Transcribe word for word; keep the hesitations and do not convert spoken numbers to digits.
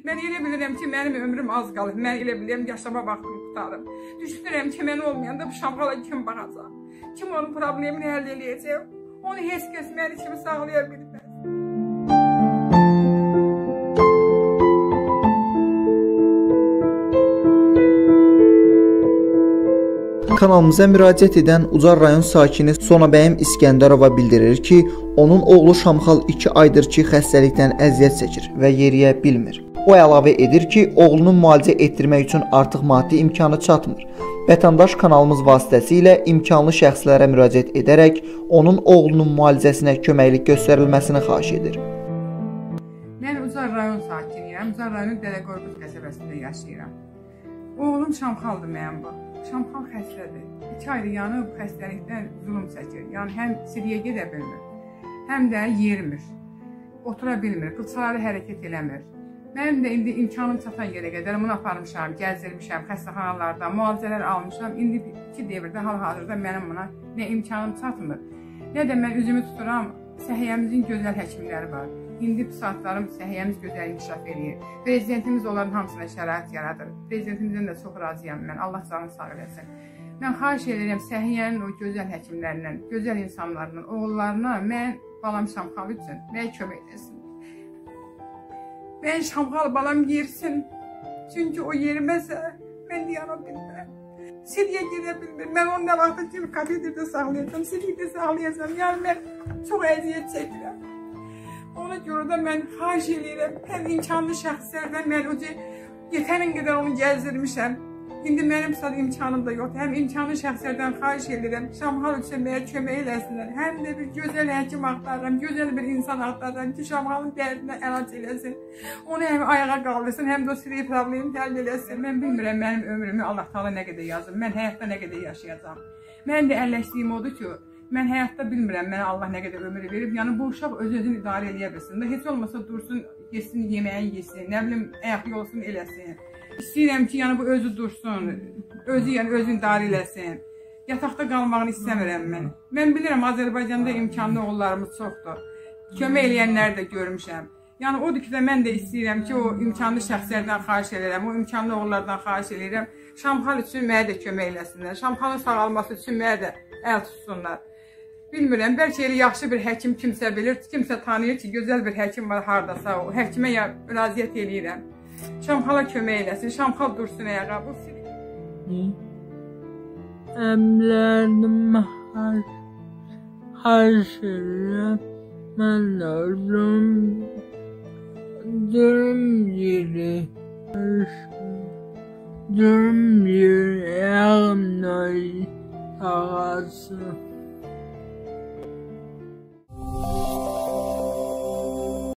Mən elə bilirəm ki, mənim ömrüm az qalıb. Mən elə bilirəm yaşama vaxtım qutarım. Düşünürəm ki, mən olmayanda bu Şamxala kim baxacaq? Kim onun problemini həll eləyəcək? Onu heç kəs məni kimi sağlaya bilməz. Kanalımıza müraciət edən Ucar rayon sakini Sonabəyim İskəndərova bildirir ki, onun oğlu Şamxal iki aydır ki, xəstəlikdən əziyyət çəkir və yeriyə bilmir. O əlavə edir ki, oğlunun müalicə etdirmək üçün artıq maddi imkanı çatmır. Vətəndaş kanalımız vasitəsilə imkanlı şəxslərə müraciət edərək onun oğlunun müalicəsinə köməklik göstərilməsini xahiş edir. Mən Ucar rayon sakiniyəm. Ucar rayonun Dədəqorquz qəsəbəsində yaşayıram. Oğlum Şamxaldır mənim bu. Şamxal xəstədir. İki aydır yanı bu xəstəlikdən zulüm çəkir. Yəni həm siriyə gedə bilmir, həm də yermir, otura bilmir, qılçaları hərəkət eləmir. Mənim də indi imkanım çatan yerə qədər bunu aparmışam, gəzdirmişəm, xəstəxanalarda, müalicələr almışam. İndi iki devirdə, hal-hazırda mənim buna nə imkanım çatmır, nə də mən üzümü tuturam. Səhiyyəmizin gözəl həkimləri var. İndi bu saatlarım səhiyyəmiz gözəl inkişaf edir. Prezidentimiz onların hamısına şərait yaradır. Prezidentimizdən də çox razıyam mən. Allah canını sağ eləsin. Mən xahiş edirəm səhiyyənin o gözəl həkimlərindən, gözəl insanlarından, oğullarına mən balam Şamxal üçün mənə kömək etsin. Mən Şamxal balam yersin. Çünki o yeriməsə mən deyana bilmirəm. Siriyə gedə bilmir. Mən onu nə vaxtda kimi katetrdə saxlayacam, sirikdə saxlayacam. Yəni mən çox əziyyət çəkirəm. Ona görə də mən xahiş edirəm, həm imkanlı şəxslərdən mən öcə yetərin qədər onu gəzdirmişəm. İndi mənim sad imkanım da yoxdur. Həm imkanlı şəxslərdən xahiş edirəm, Şamxal üçün mənə kömək eləsinlər. Həm də bir gözəl həkim axtarıram, gözəl bir insan axtarıram ki, Şamxalın dərdinə əlac eləsin. Onu həm ayağa qaldırsın, həm də o siri problemini həll eləsin. Mən bilmirəm mənim ömrümü Allah Taala nə qədər yazıb, mən həyatda nə qədər yaşayacağam. Mən də əlləşdiyim odur ki, mən həyatda bilmirəm mənə Allah nə qədər ömür verib. Yəni bu uşaq öz-özünü idarə eləyə bilsin. Heç olmasa dursun, yesin, yeməyi yesin, nə bilim, ayaq yolsun eləsin. İstəyirəm ki, yəni bu özü dursun, özü yəni özünü idarə eləsin. Yataqda qalmağını istəmirəm mən. Mən bilirəm Azərbaycanda imkanlı oğullarımız çoxdur. Kömək eləyənləri də görmüşəm. Yəni odur ki də mən də istəyirəm ki, o imkanlı şəxslərdən xahiş edirəm, o imkanlı oğullardan xahiş edirəm. Şamxal üçün mənə də kömək eləsinlər. Şamxalın sağalması üçün mənə də əl tutsunlar. Bilmirəm, bəlkə elə yaxşı bir həkim kimsə bilir, kimsə tanıyır ki, gözəl bir həkim var hardasa, o həkimə müraciət eləyirəm. Şamxala kömək eləsin, Şamxal dursun ayağa. Əmlərim hazırım, mən oldum, durum yeri, durum yeri, ağımda ağası.